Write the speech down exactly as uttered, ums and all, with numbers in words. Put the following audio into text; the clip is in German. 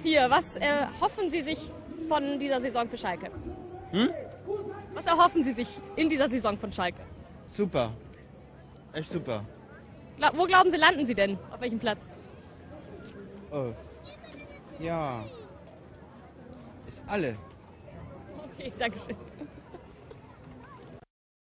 vier. Was erhoffen Sie sich von dieser Saison für Schalke? Hm? Was erhoffen Sie sich in dieser Saison von Schalke? Super. Echt super. Gla wo glauben Sie, landen Sie denn? Auf welchem Platz? Oh. Ja. Ist alle. Okay, danke schön.